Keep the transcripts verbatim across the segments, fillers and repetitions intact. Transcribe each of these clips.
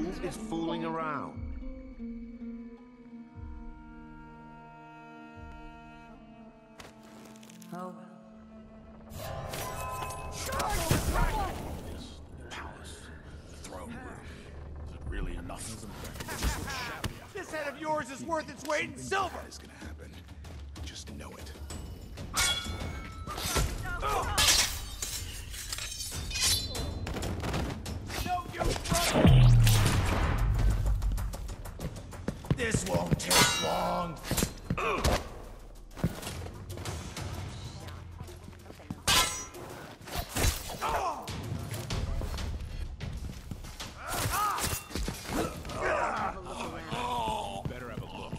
is fooling around. Oh. This palace, the throne room, is it really enough? This head of yours is worth its weight in silver! What is gonna happen? Just know it. No, you brother! This won't take long. Better have a look.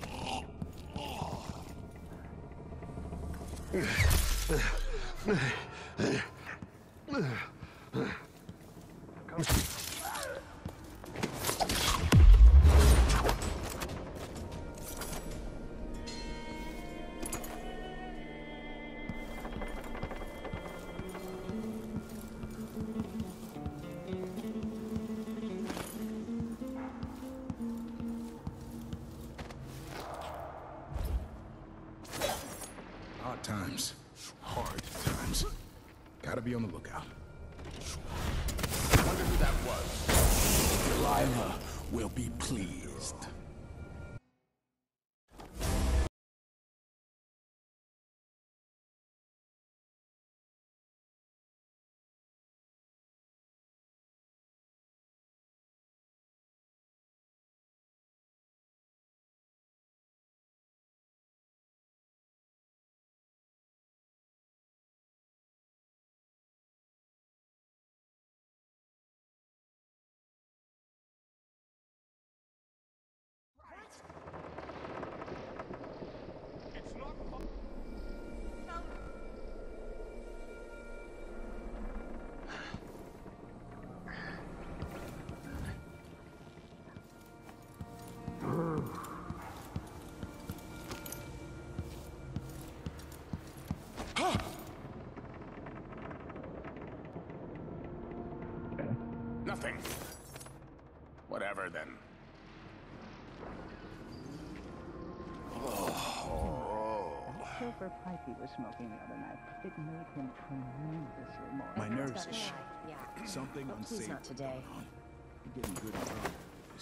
Hard times. Hard times. Gotta be on the lookout. Wonder who that was. Delilah will be pleased. Nothing. Whatever then. Silver pipe he was smoking the other night. It made him tremendously more. My nerves That's are right. shot. Yeah. Something But please unsafe not today. going on. You're getting good at wrong.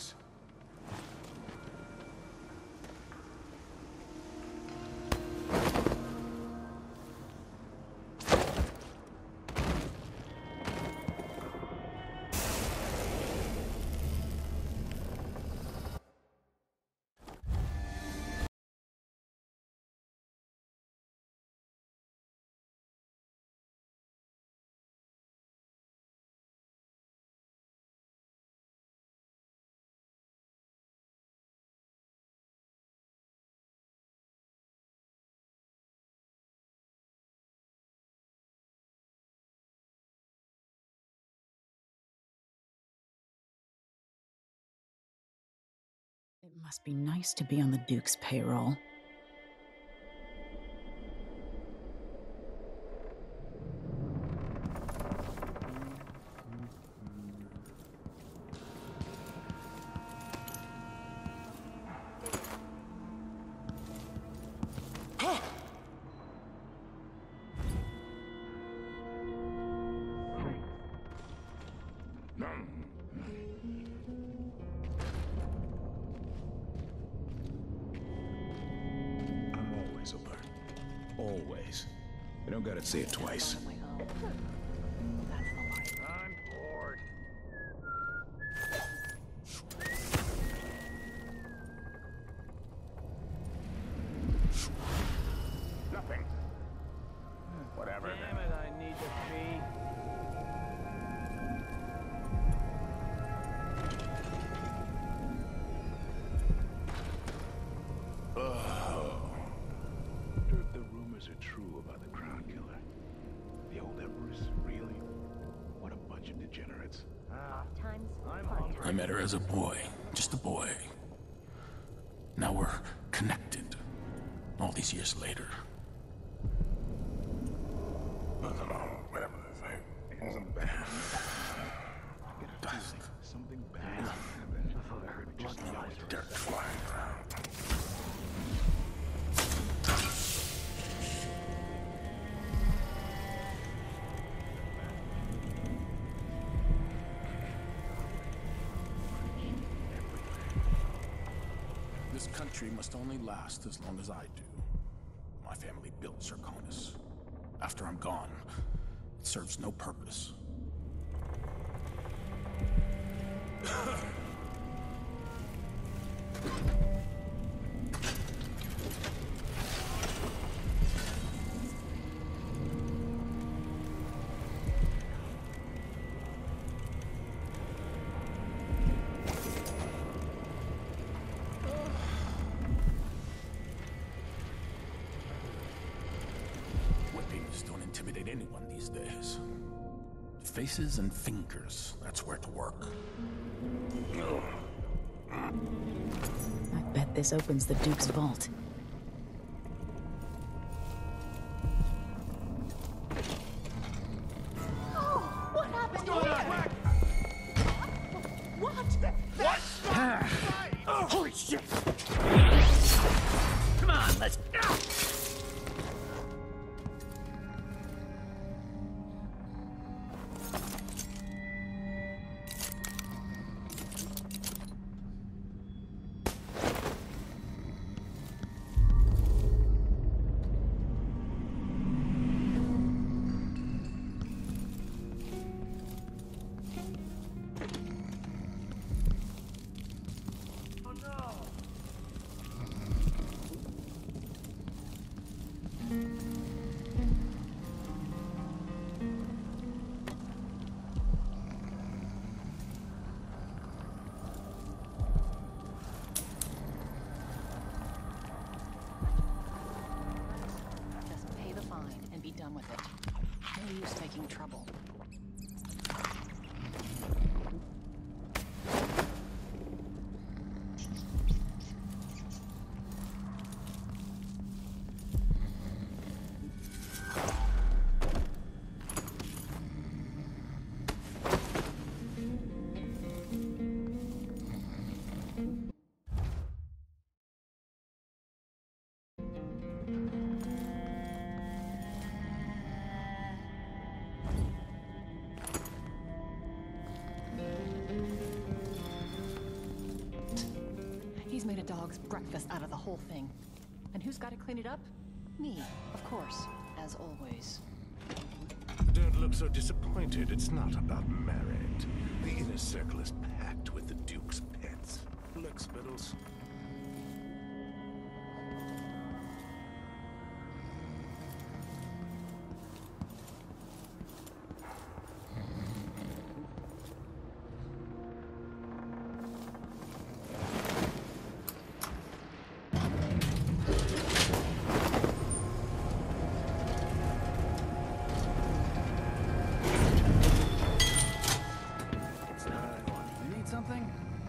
It must be nice to be on the Duke's payroll. I'm always alert. Always. I don't gotta say it twice. I'm bored. Nothing. Whatever Damn it, I need to pee. Wonder if the rumors are true about the Crown Killer. The old Empress, really? What a bunch of degenerates. Ah, Times. I'm hard hungry. I met her as a boy, just a boy. Now we're connected, all these years later. Nothing wrong, whatever they say. Something bad. Dust. Something bad. country must only last as long as I do. My family built Zirconis. After I'm gone, it serves no purpose. Whippings don't intimidate anyone these days. Faces and fingers, that's where to work. I bet this opens the Duke's vault. Oh, what happened here? What? What? Oh, holy shit! Come on, let's go! Just pay the fine and be done with it. No use taking trouble. He's made a dog's breakfast out of the whole thing. And who's got to clean it up? Me, of course, as always. Don't look so disappointed. It's not about merit. The inner circle is packed with the Duke's pets. Look, Spittles. You need something?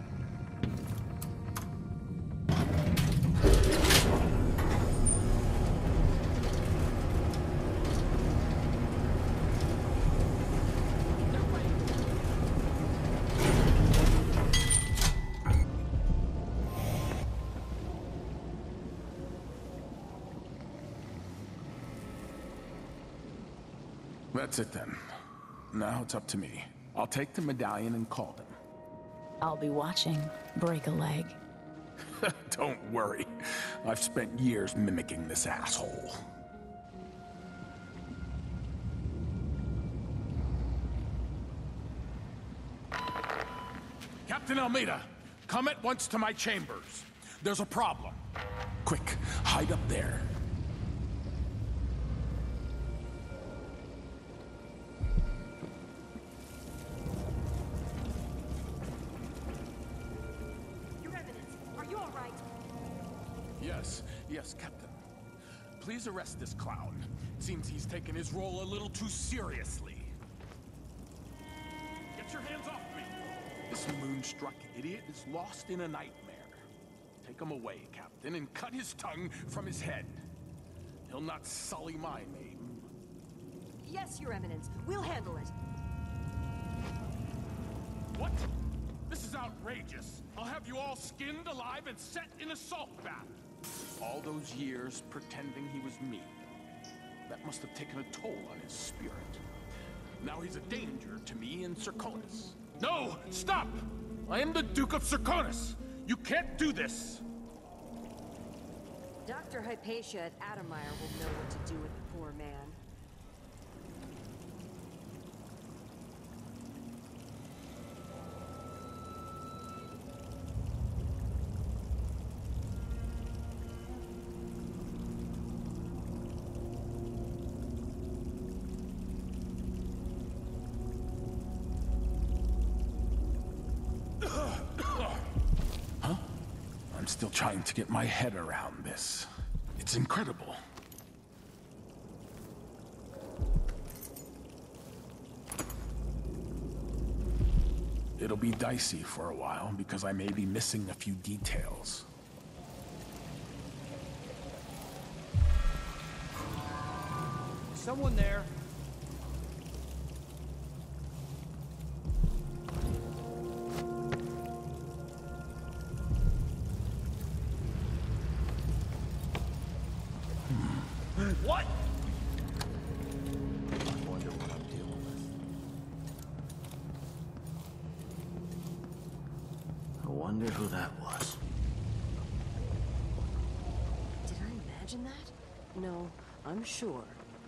That's it then. Now it's up to me. I'll take the medallion and call them. I'll be watching. Break a leg. Don't worry. I've spent years mimicking this asshole. Captain Almeida, come at once to my chambers. There's a problem. Quick, hide up there. Yes, yes, Captain. Please arrest this clown. Seems he's taken his role a little too seriously. Get your hands off me! This moonstruck idiot is lost in a nightmare. Take him away, Captain, and cut his tongue from his head. He'll not sully my name. Yes, Your Eminence. We'll handle it. What? This is outrageous. I'll have you all skinned alive and set in a salt bath. All those years pretending he was me. That must have taken a toll on his spirit. Now he's a danger to me and Zirconis. No! Stop! I am the Duke of Zirconis! You can't do this! Doctor Hypatia at Adamire will know what to do with the poor man. I'm still trying to get my head around this. It's incredible. It'll be dicey for a while because I may be missing a few details. Someone there. What? I wonder what I'm dealing with. I wonder who that was. Did I imagine that? No, I'm sure.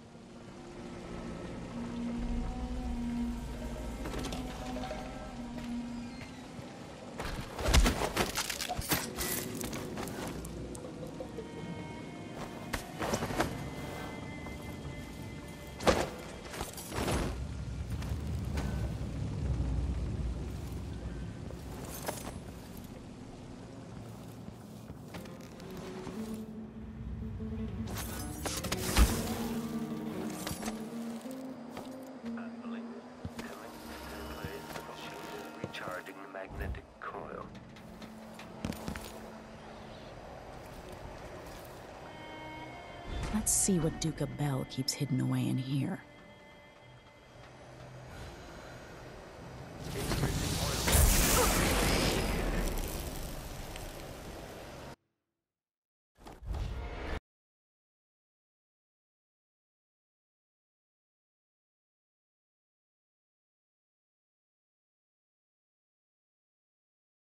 Recharging the magnetic coil. Let's see what Duca Bell keeps hidden away in here.